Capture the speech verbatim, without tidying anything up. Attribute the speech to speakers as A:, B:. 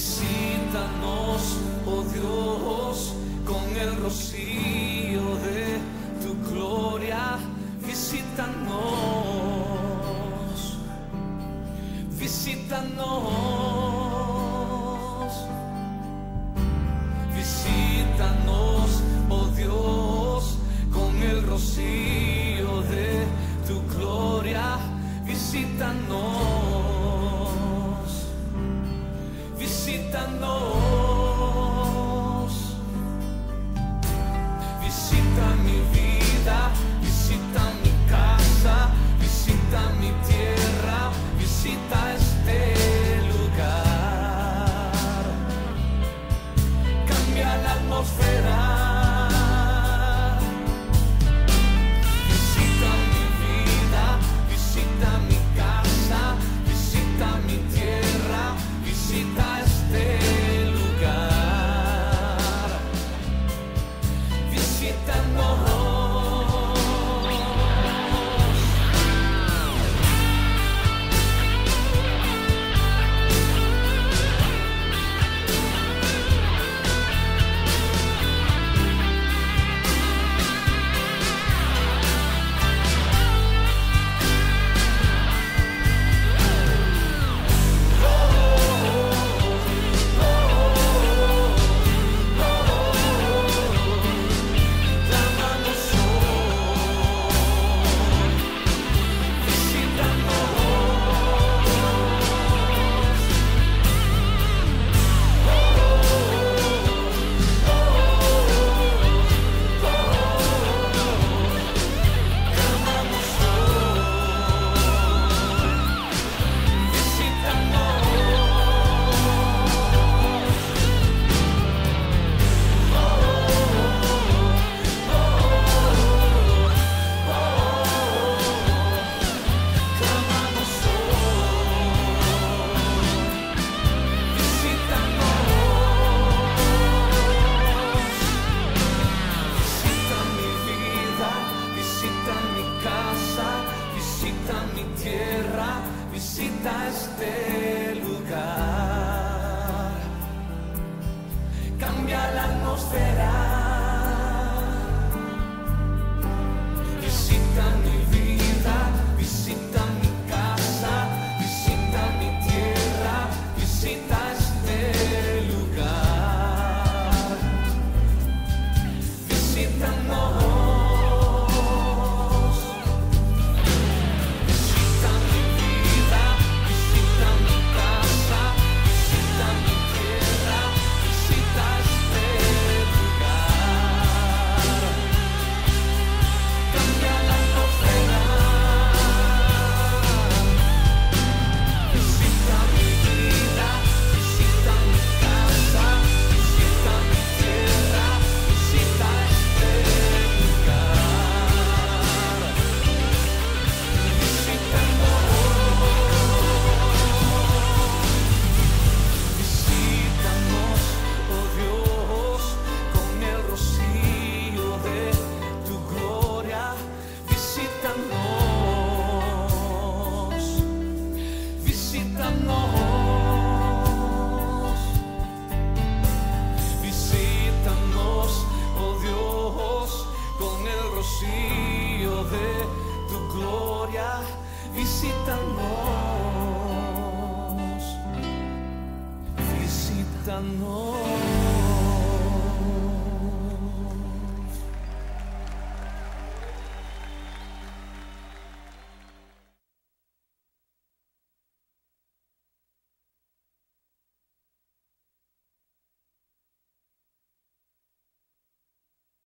A: Visítanos, oh Dios, con el rocío de tu gloria. Visítanos, visítanos, visítanos, oh Dios, con el rocío de tu gloria. Visítanos, visítanos, visita mi vida, visita mi casa, visita mi tierra, visita este lugar, cambia la atmósfera. Visita mi vida, visita mi casa, visita mi tierra, visita este lugar, visítanos. Visita este lugar, cambia la atmósfera. Visita mi vida, visita mi casa, visita mi tierra, visita este lugar. Visítanos. De tu gloria, visítanos, visítanos.